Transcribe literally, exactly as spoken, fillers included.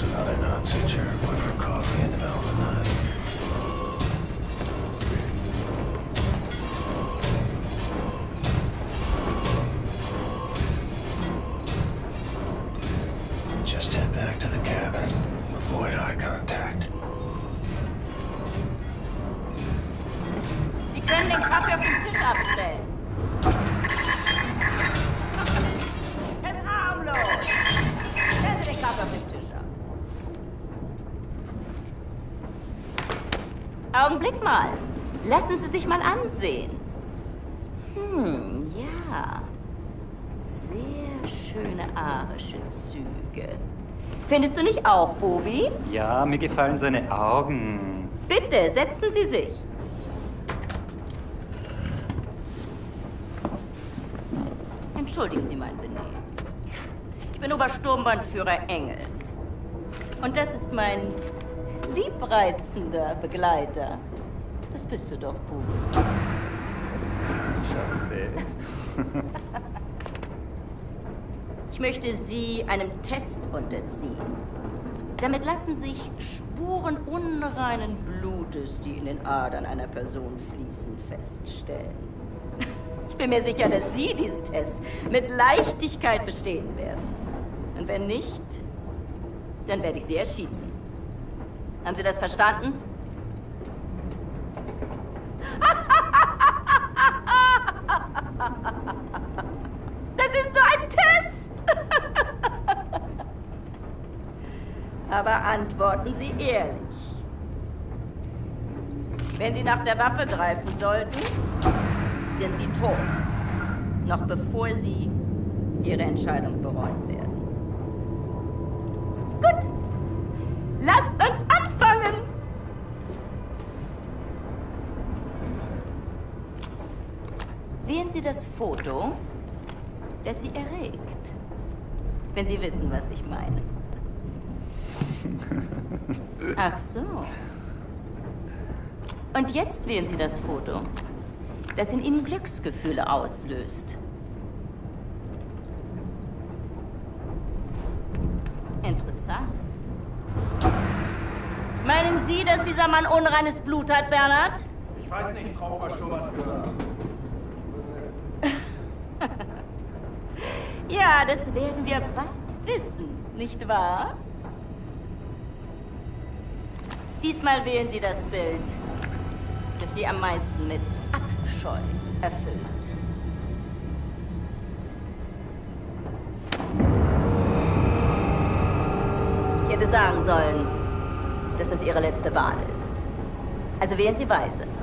another Nazi jerk went for coffee in the middle of the night. Just head back to the cabin. Avoid eye contact. Sie können den Kaffee auf den Tisch abstellen. Es ist harmlos. Stellen Sie den Kaffee auf den Tisch ab. Augenblick mal. Lassen Sie sich mal ansehen. Hm, ja. Sehr schöne arische Züge. Findest du nicht auch, Bobi? Ja, mir gefallen seine Augen. Bitte, setzen Sie sich. Entschuldigen Sie mein Benehmen. Ich bin Obersturmbannführer Engel. Und das ist mein liebreizender Begleiter. Das bist du doch, Bobi. Das ist mein Schatze. Ich möchte Sie einem Test unterziehen. Damit lassen sich Spuren unreinen Blutes, die in den Adern einer Person fließen, feststellen. Ich bin mir sicher, dass Sie diesen Test mit Leichtigkeit bestehen werden. Und wenn nicht, dann werde ich Sie erschießen. Haben Sie das verstanden? Das ist nur ein Test! Aber antworten Sie ehrlich. Wenn Sie nach der Waffe greifen sollten, sind Sie tot. Noch bevor Sie Ihre Entscheidung bereuen werden. Gut. Lasst uns anfangen! Wählen Sie das Foto, das Sie erregt. Wenn Sie wissen, was ich meine. Ach so. Und jetzt wählen Sie das Foto, das in Ihnen Glücksgefühle auslöst. Interessant. Meinen Sie, dass dieser Mann unreines Blut hat, Bernhard? Ich weiß nicht, Frau Obersturmbannführer. Ja, das werden wir bald wissen, nicht wahr? Diesmal wählen Sie das Bild, das Sie am meisten mit Abscheu erfüllt. Ich hätte sagen sollen, dass das Ihre letzte Wahl ist. Also wählen Sie weise.